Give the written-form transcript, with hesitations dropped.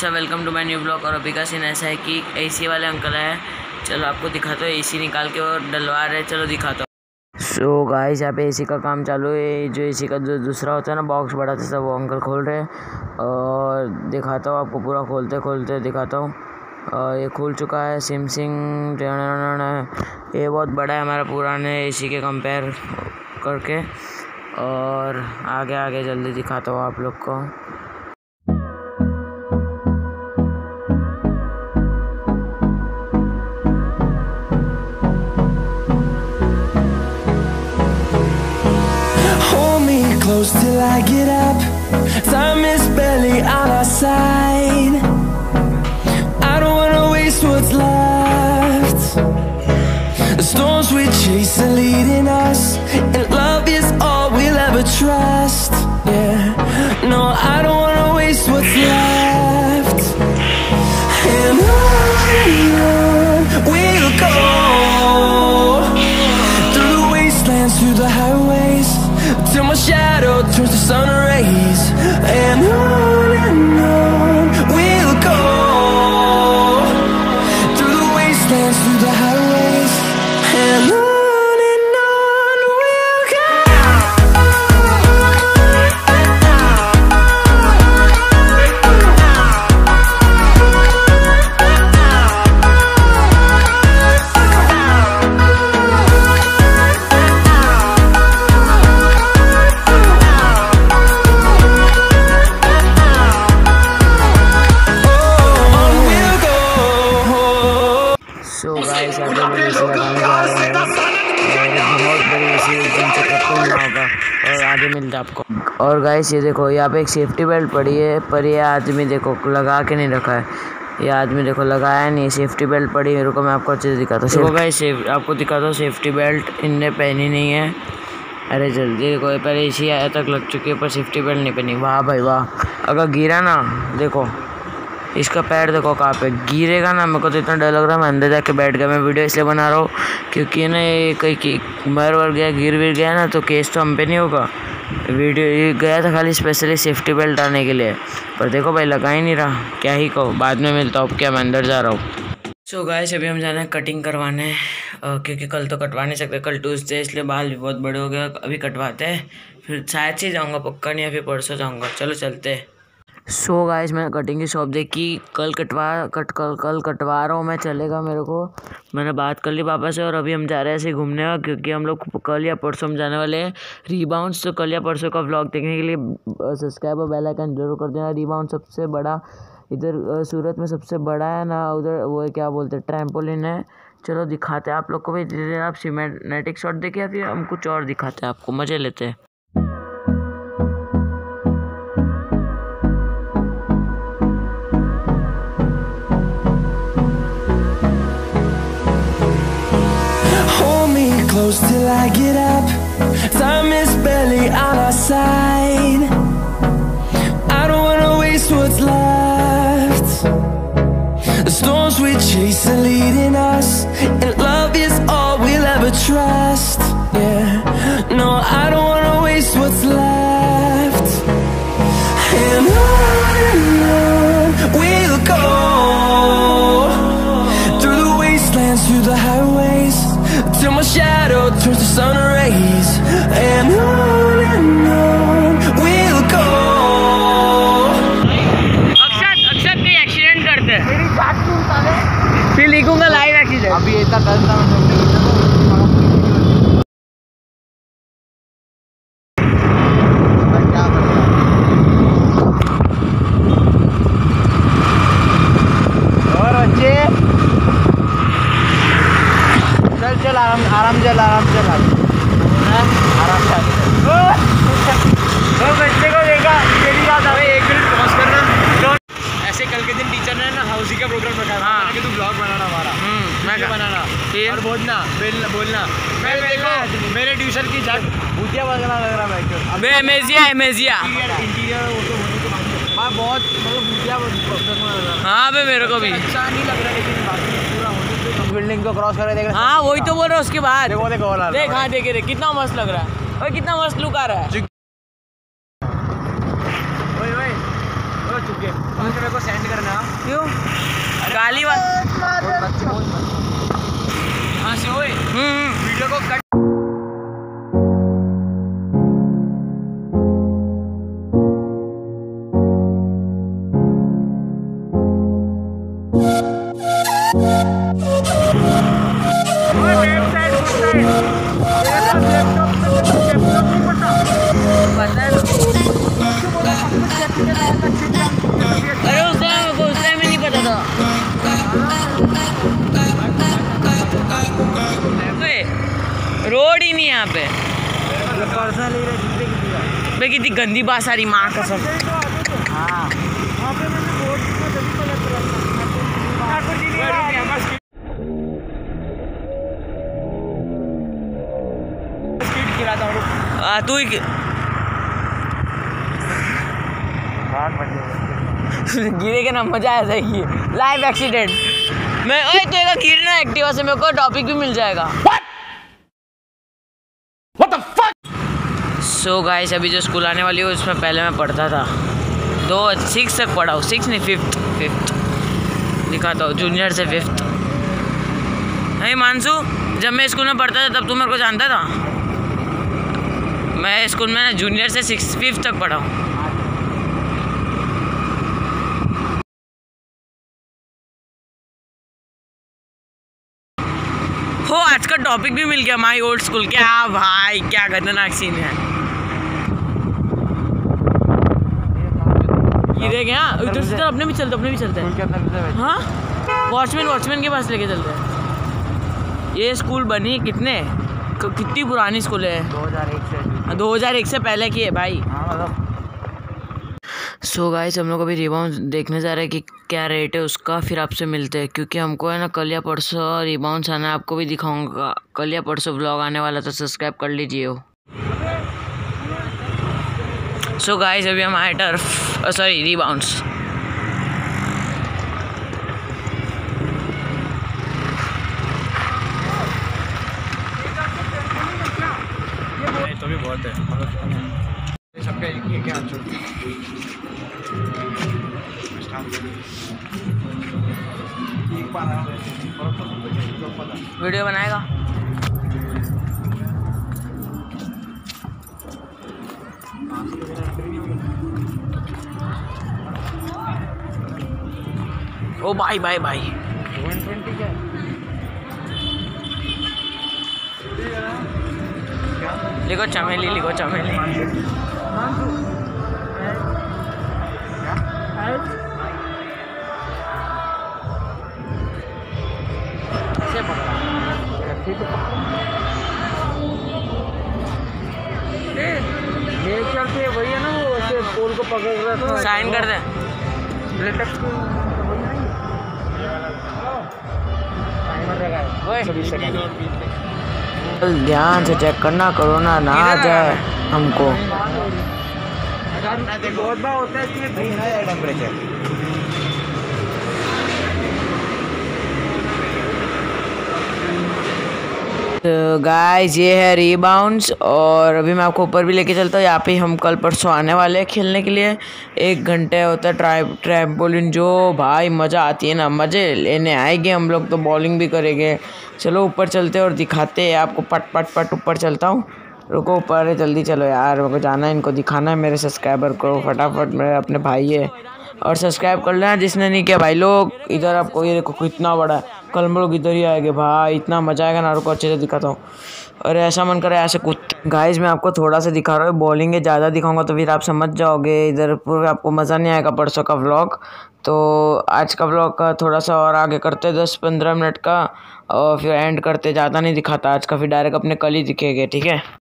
WhatsApp, welcome to my new blog. और अभी का सीन ऐसा है कि एसी वाले अंकल है, चलो आपको दिखाता हूँ। एसी निकाल के और डलवा रहे, चलो दिखाता हूँ। सो गाइस, यहाँ पे एसी का काम चालू है। जो एसी का जो दूसरा होता है ना बॉक्स बड़ा सा, वो अंकल खोल रहे हैं और दिखाता हूँ आपको। पूरा खोलते खोलते दिखाता हूँ। ये खुल चुका है। सिमसिंग ये बहुत बड़ा है हमारा पुराने एसी के कंपेयर करके। और आगे आगे जल्दी दिखाता हूँ आप लोग को। Close till I get up. Time is barely on our side. I don't wanna waste what's left. The storms we chase are leading us, and love is all we'll ever trust. Yeah, no, I don't wanna waste what's left. And on we'll go, through the wastelands, through the highways, till my shadow turns to sun rays. And on we'll go, through the wastelands, through the highways, and on we'll go. So guys, यहाँ पे AC लगाने जा रहे हैं और बहुत बड़ी AC एकदम से कपूर ना होगा और आगे मिलता है आपको। और गाइस ये देखो, यहाँ पे एक सेफ्टी बेल्ट पड़ी है, पर ये आदमी देखो लगा के नहीं रखा है। ये आदमी देखो लगाया नहीं, सेफ्टी बेल्ट पड़ी है। रुको मैं आपको अच्छे से दिखाता हूँ। देखो गाइस, आपको दिखाता हूँ सेफ्टी बेल्ट इनने पहनी नहीं है। अरे जल्दी देखो, पहले एसी आया तक लग चुकी है पर सेफ्टी बेल्ट नहीं पहनी। वाह भाई वाह, अगर गिरा ना देखो, इसका पैर देखो कहाँ पे गिरेगा ना। मेरे को तो इतना डर लग रहा है, मैं अंदर जाके बैठ गया। मैं वीडियो इसलिए बना रहा हूँ क्योंकि ना ये कहीं मर वर गया, गिर गया ना तो केस तो हम पे नहीं होगा। वीडियो ये गया था खाली स्पेशली सेफ्टी बेल्ट आने के लिए, पर देखो भाई लगा ही नहीं रहा। क्या ही कहो, बाद में मिलता हूँ। अब क्या, मैं अंदर जा रहा हूँ। सो गाइस, अभी हम जाना है कटिंग करवाने, क्योंकि कल तो कटवा नहीं सकते, कल ट्यूसडे, इसलिए बाल भी बहुत बड़े हो गए। अभी कटवाते हैं, फिर शायद से जाऊँगा, पक्का नहीं है, फिर परसों जाऊँगा। चलो चलते हैं। सो गाइस, मैंने कटिंग की शॉप देखी, कल कटवा रहा हूँ मैं, चलेगा मेरे को। मैंने बात कर ली पापा से और अभी हम जा रहे हैं ऐसे घूमने का, क्योंकि हम लोग कल या परसों हम जाने वाले हैं रीबाउंड्स। तो कल या परसों का व्लॉग देखने के लिए सब्सक्राइब और बेल आइकन जरूर कर देना। रीबाउंड सबसे बड़ा इधर सूरत में सबसे बड़ा है ना, उधर वो क्या बोलते हैं, ट्रैम्पोलिन है। चलो दिखाते हैं आप लोग को भी। धीरे आप सिनेमैटिक शॉट देखे या फिर हम कुछ और दिखाते हैं आपको, मज़े लेते हैं। Close till I get up. Time is barely on our side. I don't wanna waste what's left. The storms we chase are leading us, and love is all we'll ever trust. Yeah, no, I don't wanna waste what's left. And on we'll go, through the wastelands, through the highways, till my shadow turns to sun rays. And on we'll go. अक्षत नहीं accident करते मेरी बात सुन, फिर लिखूंगा live accident. अभी इतना करता चल आराम चल बच्चे को देखा, मेरी बात अभी 1 मिनट पॉज करना। ऐसे कल के दिन टीचर ने ना हाउसी का प्रोग्राम रखा था कि तू ब्लॉग बनाना हमारा, मैं बनाना और बोलना मैं देखो मेरे ट्यूशन की झट भूतिया बजना लग रहा है। अबे एमेजिया इंटीरियर वो तो होने के बाद बहुत मतलब भूतिया। हाँ बे मेरे को भी अच्छा नहीं लग रहा, लेकिन बाकी पूरा होने बिल्डिंग को क्रॉस कर देख रहे। हाँ वही तो बोल रहा हूँ। उसके बाद देख, हाँ देखे कितना मस्त लग रहा है और कितना मस्त लुक आ रहा है। मेरे को सेंड करना। क्यों? गाली वाली हाँ से ओए वीडियो को कट। अरे उस टाइम में नहीं पता था। रोड ही नहीं यहाँ पे। बे कितनी गंदी बात आ रही माँ कसम। हाँ तू ही गिरेगा ना, मजा आ जाएगी। लाइव एक्सीडेंट मैं ओए तेरा गिरना एक्टिवा से, मेरे को टॉपिक भी मिल जाएगा। सो गाइस अभी जो स्कूल आने वाली हूँ उसमें पहले मैं पढ़ता था 6 तक पढ़ा हूँ। 6 नहीं 5th दिखाता हूँ, जूनियर से 5th। नहीं मानसू, जब मैं स्कूल में पढ़ता था तब तू मेरे को जानता था। मैं स्कूल में ना जूनियर से 5th तक पढ़ा हूँ। हो आज का टॉपिक भी मिल गया, माई ओल्ड स्कूल। क्या भाई क्या खतरनाक सीन है। ये देख यहाँ इधर से अपने भी चलते हैं। हाँ वॉचमैन के पास लेके चलते हैं। ये स्कूल बनी कितनी पुरानी स्कूल है। 2001 से पहले की है भाई। सो गाइस हम लोग अभी रिबाउंड देखने जा रहे हैं कि क्या रेट है उसका, फिर आपसे मिलते हैं। क्योंकि हमको है ना कल या परसों रिबाउंड आना है, आपको भी दिखाऊंगा। कल या परसों व्लॉग आने वाला, तो सब्सक्राइब कर लीजिए हो। सो गाइस अभी हम आए टर्फ सॉरी रिबाउंड्स। तो भी बहुत है सबका एक ही क्या वीडियो बनाएगा। ओ भाई 120 क्या लिखो चमेली। वही है ना, वो ऐसे पोल को पकड़ रहा था। साइन कर दे। ध्यान से चेक करना, कोरोना ना आ जाए हमको। बहुत बार होता है इसमें टेम्परेचर। तो गाइस ये है रीबाउंड्स, और अभी मैं आपको ऊपर भी लेके चलता हूँ। यहाँ पे हम कल परसों आने वाले हैं खेलने के लिए। 1 घंटे होता है ट्रैम्पोलिन, जो भाई मज़ा आती है ना, मज़े लेने आएंगे हम लोग। तो बॉलिंग भी करेंगे। चलो ऊपर चलते और दिखाते हैं आपको। पट ऊपर चलता हूँ। रुको ऊपर जल्दी चलो यार, मेरे को जाना है, इनको दिखाना है मेरे सब्सक्राइबर को। फटाफट, मेरे अपने भाई है। और सब्सक्राइब कर लेना जिसने नहीं किया भाई लोग। इधर आपको ये देखो कितना बड़ा है। कल हम लोग इधर ही आएंगे भाई, इतना मजा आएगा ना। रुको अच्छे से दिखाता हूँ। और ऐसा मन करे ऐसे कुत्ते। गाइस मैं आपको थोड़ा सा दिखा रहा हूँ, बॉलिंग है। ज़्यादा दिखाऊंगा तो फिर आप समझ जाओगे, इधर पूरा आपको मज़ा नहीं आएगा परसों का व्लॉग। तो आज का व्लॉग का थोड़ा सा और आगे करते 10-15 मिनट का, और फिर एंड करते। ज़्यादा नहीं दिखाता आज का, फिर डायरेक्ट अपने कल ही दिखेंगे, ठीक है।